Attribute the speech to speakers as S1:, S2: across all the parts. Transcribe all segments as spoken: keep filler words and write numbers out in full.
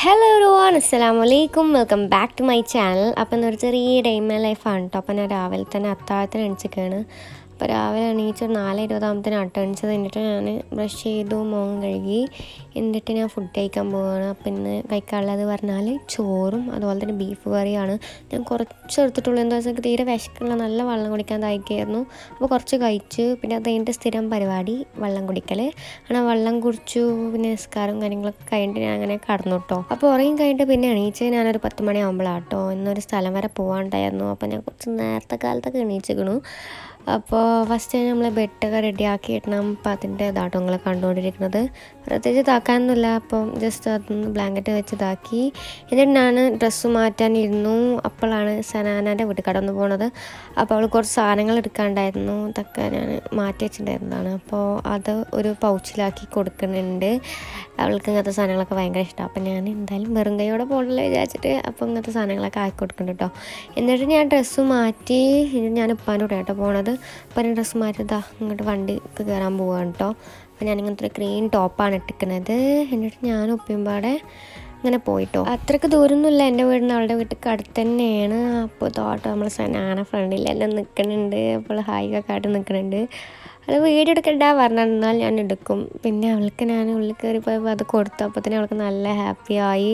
S1: Hello everyone, Assalamualaikum. Welcome back to my channel. അപ്പോൾ ഒരു ചെറിയ ഡേ ഇൻ മൈ ലൈഫ് ആണ് കേട്ടോ. അപ്പോൾ ഞാൻ രാവിലെ തന്നെ അത്താഴത്തിന് എണിച്ചിരിക്കുകയാണ്. അപ്പോൾ രാവിലെ എണീച്ച് നാല് ഇരുപതാമത്തിന് അട്ട എണിച്ചത് എന്നിട്ട് ഞാൻ ബ്രഷ് ചെയ്തു, മുഖം കഴുകി, എന്നിട്ട് ഞാൻ ഫുഡ് കഴിക്കാൻ പോവുകയാണ്. അപ്പോൾ ഇന്ന് കഴിക്കാനുള്ളത് പറഞ്ഞാൽ ചോറും അതുപോലെ തന്നെ ബീഫ് കറിയാണ്. ഞാൻ കുറച്ച് എടുത്തിട്ടുള്ളൂ, എന്താ വെച്ചാൽ തീരെ വിശക്കുള്ള നല്ല വെള്ളം കുടിക്കാൻ തായിക്കായിരുന്നു. അപ്പോൾ കുറച്ച് കഴിച്ചു. പിന്നെ അത് കഴിഞ്ഞിട്ട് സ്ഥിരം പരിപാടി വെള്ളം കുടിക്കൽ. അങ്ങനെ വെള്ളം കുടിച്ചു, പിന്നെ നിസ്കാരവും കാര്യങ്ങളൊക്കെ കഴിഞ്ഞിട്ട് ഞാൻ അങ്ങനെ കടന്നു കേട്ടോ. അപ്പോൾ ഉറങ്ങി കഴിഞ്ഞിട്ട് പിന്നെ എണീച്ച് ഞാനൊരു പത്ത് മണിയാകുമ്പോഴാണ് കേട്ടോ ഇന്നൊരു സ്ഥലം വരെ പോകാണ്ടായിരുന്നു. അപ്പോൾ ഞാൻ കുറച്ച് നേരത്തെ കാലത്തൊക്കെ എണീച്ചിരിക്കണു. അപ്പോൾ ഫസ്റ്റ് നമ്മൾ ബെഡൊക്കെ റെഡിയാക്കി ഇടണം. അപ്പോൾ അതിൻ്റെ ഇതാട്ടോ നിങ്ങൾ കണ്ടുകൊണ്ടിരിക്കുന്നത്. പ്രത്യേകിച്ച് ഇതാക്കാനൊന്നുമില്ല, അപ്പം ജസ്റ്റ് അതൊന്ന് ബ്ലാങ്കറ്റ് വെച്ച് ഇതാക്കി. എന്നിട്ട് ഞാൻ ഡ്രസ്സ് മാറ്റാനിരുന്നു. അപ്പോഴാണ് സനാനാൻ്റെ വീട്ടിൽ കടന്നു പോണത്. അപ്പോൾ അവൾ കുറച്ച് സാധനങ്ങൾ എടുക്കാണ്ടായിരുന്നു, ഇതൊക്കെ ഞാൻ മാറ്റി വെച്ചിട്ടുണ്ടായിരുന്നതാണ്. അപ്പോൾ അത് ഒരു പൗച്ചിലാക്കി കൊടുക്കുന്നുണ്ട്. അവൾക്ക് ഇങ്ങനത്തെ സാധനങ്ങളൊക്കെ ഭയങ്കര ഇഷ്ടമാണ്. അപ്പോൾ ഞാൻ എന്തായാലും വെറും കൈയോടെ പോകണല്ലോ വിചാരിച്ചിട്ട് അപ്പോൾ ഇങ്ങനത്തെ സാധനങ്ങളൊക്കെ ആക്കി കൊടുക്കുന്നുണ്ട് കേട്ടോ. എന്നിട്ട് ഞാൻ ഡ്രസ്സ് മാറ്റി ഞാൻ ഉപ്പാൻ്റെ കൂടെ കേട്ടോ പോണത്. അപ്പോൾ ഞാൻ ഡ്രസ്സ് മാറ്റിയതാ ഇങ്ങോട്ട് വണ്ടിക്ക് കയറാൻ പോവുകയാണ് കേട്ടോ. അപ്പോൾ ഞാൻ ഇങ്ങനത്തെ ഒരു ഗ്രീൻ ടോപ്പാണ് ഇട്ടിക്കുന്നത്. എന്നിട്ട് ഞാൻ ഉപ്പയുമ്പാടെ ഇങ്ങനെ പോയിട്ടോ. അത്രയ്ക്ക് ദൂരമൊന്നുമില്ല എൻ്റെ വീടിന്, അവളുടെ വീട്ടിൽ അടുത്ത് തന്നെയാണ്. അപ്പോൾ തോട്ടം നമ്മൾ സനാന ഫ്രണ്ടിൽ എല്ലാം നിൽക്കുന്നുണ്ട്. അപ്പോൾ ഹായിക്കൊക്കെ ആയിട്ട് നിൽക്കുന്നുണ്ട്. അത് വീഡിയോ എടുക്കണ്ട പറഞ്ഞാൽ ഞാൻ എടുക്കും. പിന്നെ അവൾക്ക് ഞാൻ ഉള്ളിൽ കയറിപ്പോയപ്പോൾ അത് കൊടുത്തു. അപ്പോൾ തന്നെ അവൾക്ക് നല്ല ഹാപ്പിയായി.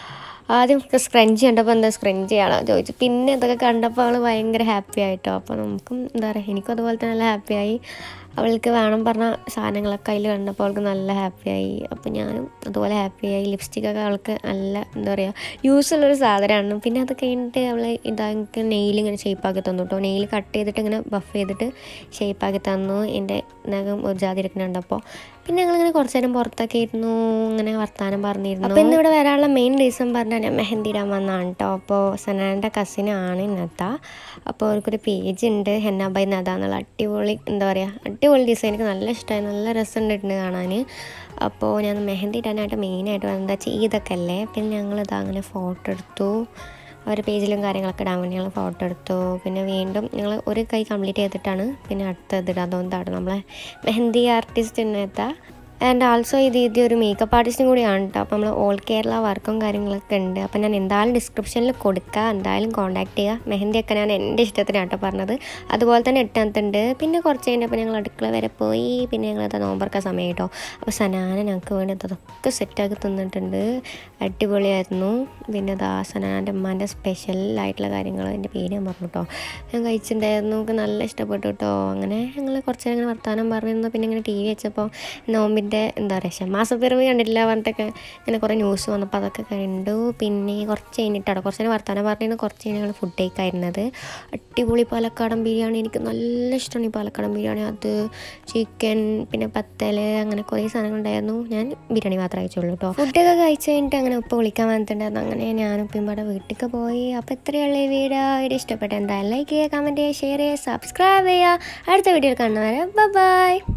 S1: ആദ്യം സ്ക്രഞ്ച് കണ്ടപ്പോൾ എന്താ സ്ക്രഞ്ച് ചെയ്യണോ ചോദിച്ചു. പിന്നെ ഇതൊക്കെ കണ്ടപ്പോൾ അവൾ ഭയങ്കര ഹാപ്പി ആയിട്ടോ. അപ്പോൾ നമുക്കും എന്താ പറയുക, എനിക്കും അതുപോലെ തന്നെ നല്ല ഹാപ്പിയായി. അവൾക്ക് വേണം പറഞ്ഞ സാധനങ്ങളൊക്കെ അതിൽ കണ്ടപ്പോൾ അവൾക്ക് നല്ല ഹാപ്പിയായി. അപ്പോൾ ഞാനും അതുപോലെ ഹാപ്പിയായി. ലിപ്സ്റ്റിക്കൊക്കെ അവൾക്ക് നല്ല എന്താ പറയുക യൂസുള്ളൊരു സാധനമാണ്. പിന്നെ അത് കഴിഞ്ഞിട്ട് അവൾ ഇതാ എനിക്ക് നെയിൽ ഇങ്ങനെ ഷേപ്പാക്കി തന്നു കേട്ടോ. നെയിൽ കട്ട് ചെയ്തിട്ട് ഇങ്ങനെ ബഫ് ചെയ്തിട്ട് ഷേപ്പാക്കി തന്നു. എൻ്റെ നഖം ഒരു ജാതി ഇരിക്കുന്നുണ്ട്. അപ്പോൾ പിന്നെ ഞങ്ങളിങ്ങനെ കുറച്ച് നേരം പുറത്തൊക്കെ ഇരുന്നു, ഇങ്ങനെ വർത്താനം പറഞ്ഞിരുന്നു. അപ്പോൾ ഇന്നിവിടെ വരാനുള്ള മെയിൻ റീസൺ പറഞ്ഞാൽ ഞാൻ മെഹന്തി ഇടാൻ വന്നതാണ് കേട്ടോ. അപ്പോൾ സനാൻ്റെ കസിനാണ് നദ. അപ്പോൾ അവർക്കൊരു പേജ് ഉണ്ട്, ഹെന്ന ബൈ നദ എന്നുള്ള. അടിപൊളി എന്താ പറയുക അടിപൊളി ഡിസൈൻ, എനിക്ക് നല്ല ഇഷ്ടമായി, നല്ല രസമുണ്ടായിട്ടുണ്ട് കാണാൻ. അപ്പോൾ ഞാൻ മെഹന്തി ഇടാനായിട്ട് മെയിനായിട്ട് എന്താ വെച്ചാൽ ഈദൊക്കെ അല്ലേ. പിന്നെ ഞങ്ങളിതാ അങ്ങനെ ഫോട്ടോ എടുത്തു. അവർ പേജിലും കാര്യങ്ങളൊക്കെ ഇടാൻ വേണ്ടി ഞങ്ങൾ ഫോട്ടോ എടുത്തു. പിന്നെ വീണ്ടും ഞങ്ങൾ ഒരു കൈ കംപ്ലീറ്റ് ചെയ്തിട്ടാണ് പിന്നെ അടുത്തത് ഇടാം. അതുകൊണ്ടാണ് നമ്മളെ മെഹന്തി ആർട്ടിസ്റ്റ് എന്നെത്താ. ആൻഡ് ആൾസോ ഇത് ഇത് ഒരു മേക്കപ്പ് ആർട്ടിസ്റ്റും കൂടിയാണ് കേട്ടോ. അപ്പോൾ നമ്മൾ ഓൾ കേരള വർക്കും കാര്യങ്ങളൊക്കെ ഉണ്ട്. അപ്പോൾ ഞാൻ എന്തായാലും ഡിസ്ക്രിപ്ഷനിൽ കൊടുക്കുക, എന്തായാലും കോൺടാക്ട് ചെയ്യുക. മെഹന്തിയൊക്കെ ഞാൻ എൻ്റെ ഇഷ്ടത്തിനാണ് കേട്ടോ പറഞ്ഞത്. അതുപോലെ തന്നെ എട്ടാമത്തുണ്ട്. പിന്നെ കുറച്ച് കഴിഞ്ഞപ്പോൾ ഞങ്ങൾ അടുക്കള വരെ പോയി. പിന്നെ ഞങ്ങളത് നോമ്പറക്കാൻ സമയം കേട്ടോ. അപ്പോൾ സനാന ഞങ്ങൾക്ക് വേണ്ടി അതൊക്കെ സെറ്റാക്കി തന്നിട്ടുണ്ട്. അടിപൊളിയായിരുന്നു. പിന്നെ അതാ സനാൻ്റെ ഉമ്മാൻ്റെ സ്പെഷ്യലായിട്ടുള്ള കാര്യങ്ങൾ എൻ്റെ പേര് ഞാൻ പറഞ്ഞു കേട്ടോ. ഞാൻ കഴിച്ചിട്ടുണ്ടായിരുന്നു, നമുക്ക് നല്ല ഇഷ്ടപ്പെട്ടു കേട്ടോ. അങ്ങനെ ഞങ്ങൾ കുറച്ച് നേരം ഇങ്ങനെ വർത്താനം പറഞ്ഞിരുന്നു. പിന്നെ ഇങ്ങനെ ടി വി വെച്ചപ്പോൾ നോമ്പിൻ്റെ എന്താ പറയുക മാസപ്പിറവി കണ്ടിട്ടില്ല പറഞ്ഞിട്ടൊക്കെ ഇങ്ങനെ കുറേ ന്യൂസ് വന്നപ്പോൾ അതൊക്കെ കണ്ടു. പിന്നെ കുറച്ച് കഴിഞ്ഞിട്ടാണ് കുറച്ച് നേരം വർത്താനം പറഞ്ഞിരുന്നു. കുറച്ച് കഴിഞ്ഞ് ഞങ്ങൾ ഫുഡ് കഴിക്കായിരുന്നത്. അടിപൊളി പാലക്കാടൻ ബിരിയാണി, എനിക്ക് നല്ല ഇഷ്ടമാണ് ഈ പാലക്കാടൻ ബിരിയാണി. അത് ചിക്കൻ പിന്നെ പത്തൽ അങ്ങനെ കുറേ സാധനങ്ങൾ ഉണ്ടായിരുന്നു. ഞാൻ ബിരിയാണി മാത്രമേ കഴിച്ചുള്ളൂ കേട്ടോ. ഫുഡൊക്കെ കഴിച്ച് കഴിഞ്ഞിട്ട് അങ്ങനെ ഉപ്പ് വിളിക്കാൻ വന്നിട്ടുണ്ടായിരുന്നു. അങ്ങനെ ഞാൻ ഉപ്പിമ്പാടെ വീട്ടിലേക്ക് പോയി. അപ്പോൾ ഇത്രയുള്ള ഈ വീഡിയോ വീഡിയോ ഇഷ്ടപ്പെട്ട എന്തായാലും ലൈക്ക് ചെയ്യുക, കമൻറ്റ് ചെയ്യുക, ഷെയർ ചെയ്യുക, സബ്സ്ക്രൈബ് ചെയ്യുക. അടുത്ത വീഡിയോയിൽ കാണുന്നവരെ ബൈ.